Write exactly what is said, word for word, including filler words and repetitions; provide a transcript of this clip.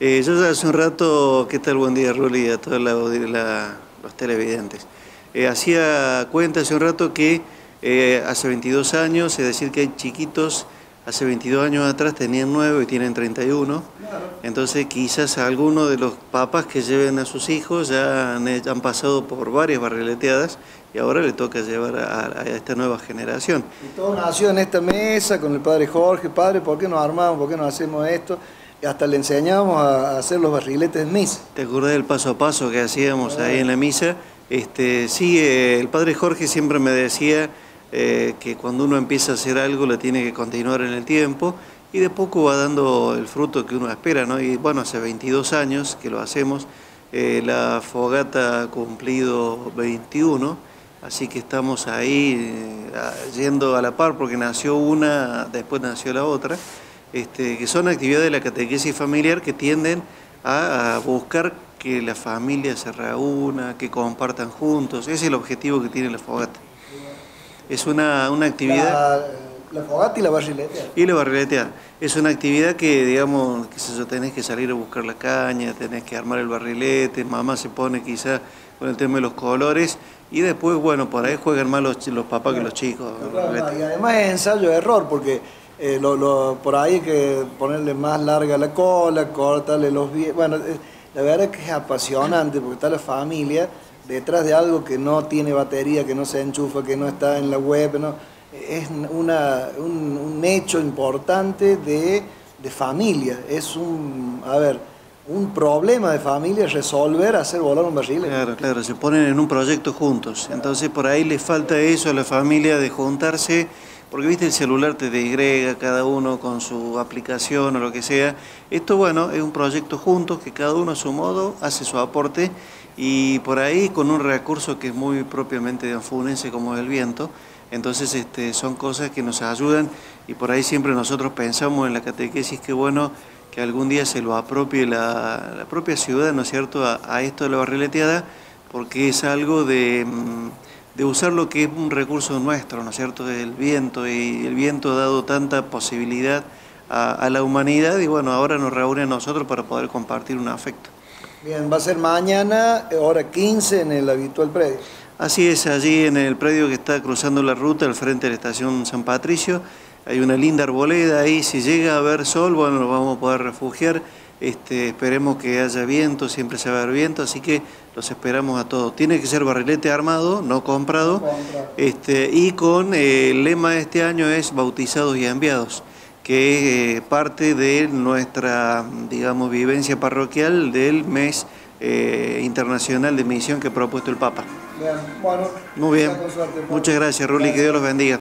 Eh, yo ya hace un rato, ¿qué tal? Buen día, Ruli, y a todos la, la, los televidentes. Eh, hacía cuenta hace un rato que eh, hace veintidós años, es decir, que hay chiquitos, hace veintidós años atrás tenían nueve y tienen treinta y uno. Entonces quizás algunos de los papás que lleven a sus hijos ya han, han pasado por varias barrileteadas y ahora le toca llevar a, a esta nueva generación. Y todo nació en esta mesa con el padre Jorge. Padre, ¿por qué nos armamos? ¿Por qué no hacemos esto? Y hasta le enseñamos a hacer los barriletes en misa. ¿Te acordás del paso a paso que hacíamos ahí en la misa? Este, sí, eh, el padre Jorge siempre me decía eh, que cuando uno empieza a hacer algo le tiene que continuar en el tiempo y de poco va dando el fruto que uno espera, ¿no? Y bueno, hace veintidós años que lo hacemos, eh, la fogata ha cumplido veintiuno, así que estamos ahí eh, yendo a la par porque nació una, después nació la otra. Este, que son actividades de la catequesis familiar que tienden a, a buscar que la familia se reúna, que compartan juntos. Ese es el objetivo que tiene la fogata. Es una, una actividad... La, la fogata y la barrileteada. Y la barrileteada. Es una actividad que, digamos, que si tenés que salir a buscar la caña, tenés que armar el barrilete, mamá se pone quizá con el tema de los colores, y después, bueno, por ahí juegan más los, los papás que los chicos. Claro, y además es ensayo-error, porque... Eh, lo, lo, por ahí hay que ponerle más larga la cola, cortarle los pies. Bueno, eh, la verdad es que es apasionante porque está la familia detrás de algo que no tiene batería, que no se enchufa, que no está en la web. ¿No? Es una, un, un hecho importante de, de familia. Es un, a ver, un problema de familia resolver, hacer volar un barrilete. Claro, claro, se ponen en un proyecto juntos. Entonces por ahí le falta eso a la familia de juntarse. Porque viste, el celular te desgrega, cada uno con su aplicación o lo que sea. Esto, bueno, es un proyecto juntos que cada uno a su modo hace su aporte y por ahí con un recurso que es muy propiamente de anfunense como es el viento. Entonces este, son cosas que nos ayudan y por ahí siempre nosotros pensamos en la catequesis que bueno que algún día se lo apropie la, la propia ciudad, ¿no es cierto?, a, a esto de la barrileteada, porque es algo de... de usar lo que es un recurso nuestro, ¿no es cierto?, el viento, y el viento ha dado tanta posibilidad a, a la humanidad y bueno, ahora nos reúne a nosotros para poder compartir un afecto. Bien, va a ser mañana, hora quince, en el habitual predio. Así es, allí en el predio que está cruzando la ruta, al frente de la estación San Patricio, hay una linda arboleda ahí, si llega a haber sol, bueno, nos vamos a poder refugiar. Este, esperemos que haya viento, siempre se va a haber viento, así que los esperamos a todos. Tiene que ser barrilete armado, no comprado, no este, y con eh, el lema de este año es bautizados y enviados, que es eh, parte de nuestra, digamos, vivencia parroquial del mes eh, internacional de misión que ha propuesto el Papa. Bien, bueno, muy bien, muchas gracias, Ruli, que Dios los bendiga.